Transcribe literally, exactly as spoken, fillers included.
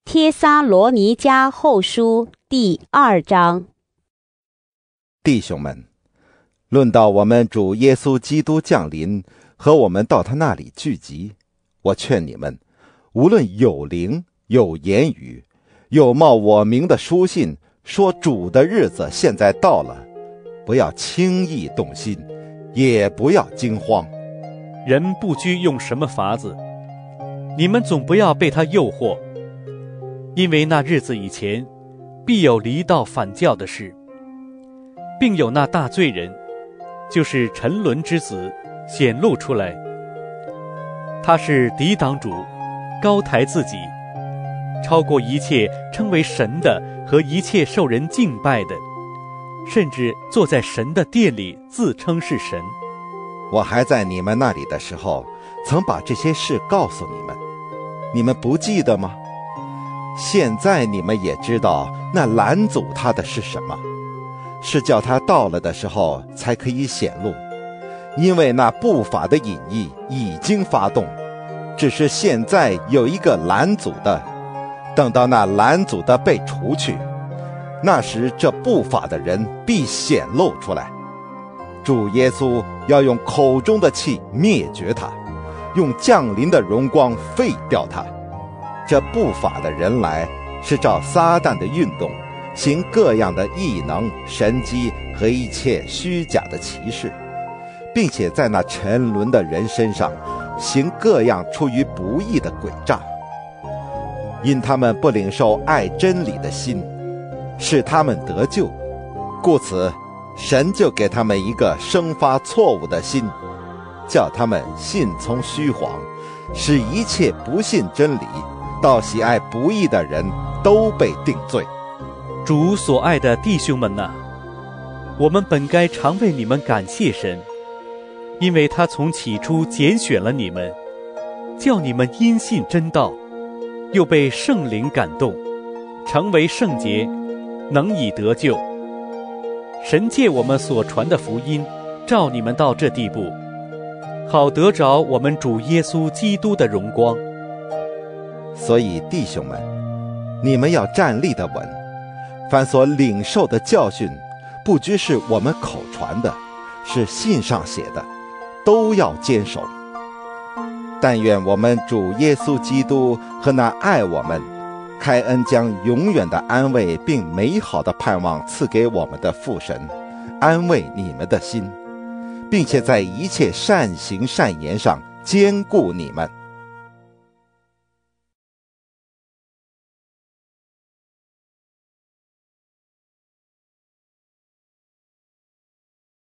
帖撒罗尼迦后书第二章。 弟兄们，论到我们主耶稣基督降临和我们到他那里聚集，我劝你们，无论有灵有言语，有冒我名的书信，说主的日子现在到了，不要轻易动心，也不要惊慌。 人不拘用什么法子，你们总不要被他诱惑，因为那日子以前，必有离道反教的事，并有那大罪人，就是沉沦之子显露出来。他是抵挡主，高抬自己，超过一切称为神的和一切受人敬拜的，甚至坐在神的殿里自称是神。 我还在你们那里的时候，曾把这些事告诉你们，你们不记得吗？现在你们也知道那拦阻他的是什么，是叫他到了的时候才可以显露，因为那不法的隐意已经发动，只是现在有一个拦阻的，等到那拦阻的被除去，那时这不法的人必显露出来。主耶稣要用口中的气灭绝他，用降临的荣光废掉他。这不法的人来，是照撒旦的运动，行各样的异能、神迹和一切虚假的奇事，并且在那沉沦的人身上行各样出于不义的诡诈。因他们不领受爱真理的心，使他们得救，故此神就给他们一个生发错误的心，叫他们信从虚谎，使一切不信真理到喜爱不义的人都被定罪。 主所爱的弟兄们哪，我们本该常为你们感谢神，因为他从起初拣选了你们，叫你们因信真道，又被圣灵感动，成为圣洁，能以得救。神借我们所传的福音，召你们到这地步，好得着我们主耶稣基督的荣光。 所以弟兄们，你们要站立得稳，凡所领受的教训，不拘是我们口传的，是信上写的，都要坚守。但愿我们主耶稣基督和那爱我们、开恩将永远的安慰并美好的盼望赐给我们的父神，安慰你们的心，并且在一切善行善言上坚固你们。